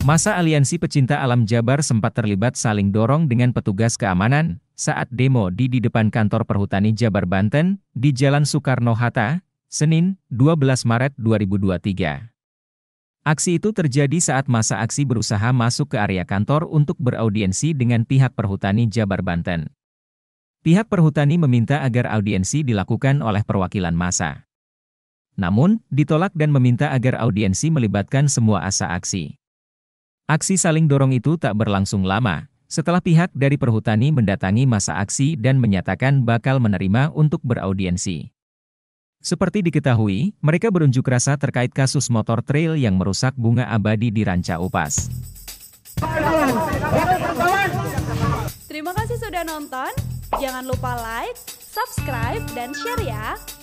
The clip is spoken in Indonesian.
Massa Aliansi Pecinta Alam Jabar sempat terlibat saling dorong dengan petugas keamanan saat demo di depan kantor Perhutani Jabar Banten di Jalan Soekarno-Hatta, Senin, 12 Maret 2023. Aksi itu terjadi saat massa aksi berusaha masuk ke area kantor untuk beraudiensi dengan pihak Perhutani Jabar Banten. Pihak Perhutani meminta agar audiensi dilakukan oleh perwakilan massa. Namun, ditolak dan meminta agar audiensi melibatkan semua asa aksi. Aksi saling dorong itu tak berlangsung lama, setelah pihak dari Perhutani mendatangi massa aksi dan menyatakan bakal menerima untuk beraudiensi. Seperti diketahui, mereka berunjuk rasa terkait kasus motor trail yang merusak bunga abadi di Ranca Upas. Terima kasih sudah nonton, jangan lupa like, subscribe, dan share ya!